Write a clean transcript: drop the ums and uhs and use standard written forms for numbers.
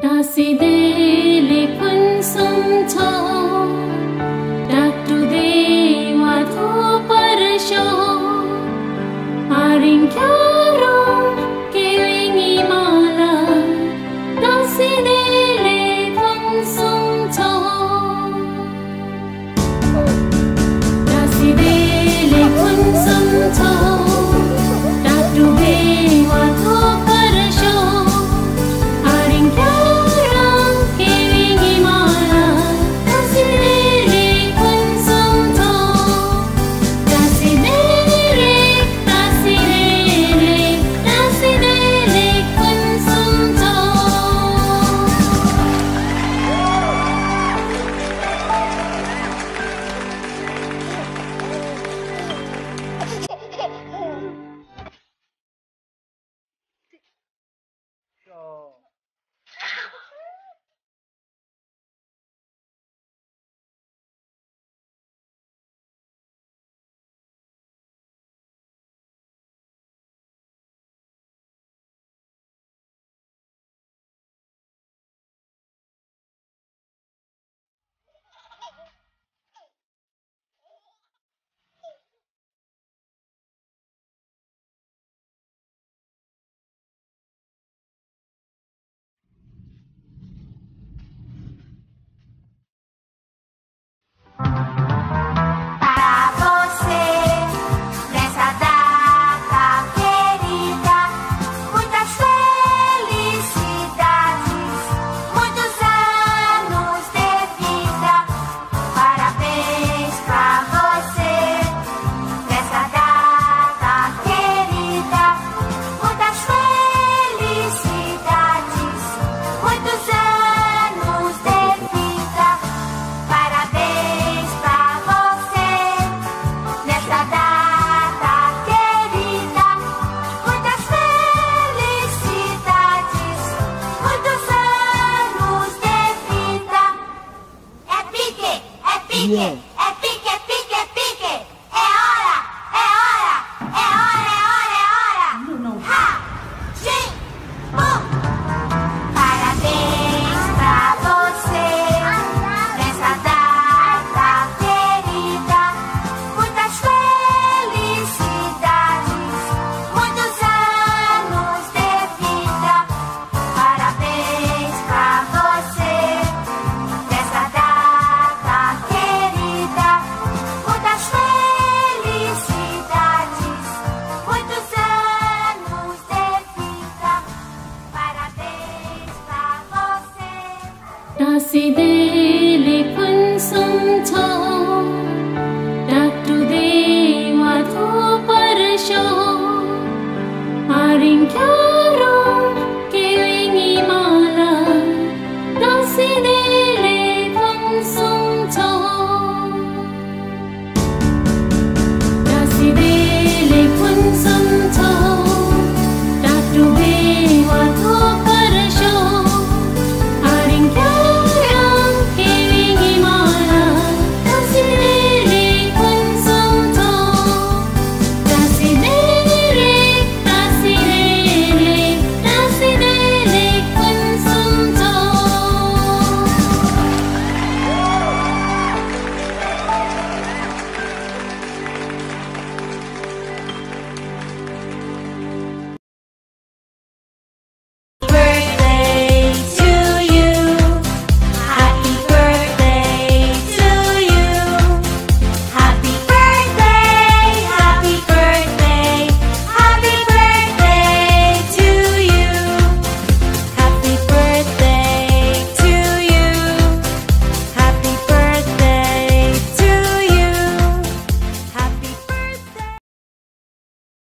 Tasidele kunsumcha Datu dewa dho parasho Aring kyaro kewengi mala Tasidele kunsumcha Tasidele kunsumcha Datu dewa dho parasho Aring kyaro kewengi mala Tasidele kunsumcha Tasidele kunsumcha Para você, nessa data querida, muitas felicidades, muitos anos de vida. Parabéns pra você, nessa data querida, muitas felicidades, muitos anos de vida. Parabéns pra você, nessa data querida, muitas felicidades, muitos anos de vida. É pique, é pique, é pique, é pique, é pique. É hora, é hora, é hora, é hora, é hora. Ha, jim, bum. Parabéns pra você, nessa data querida, muitas felicidades, muitos anos de vida. Parabéns pra você, nessa data querida, muitas felicidades, muitos anos de vida. Parabéns pra você. Tasidele kunsumcha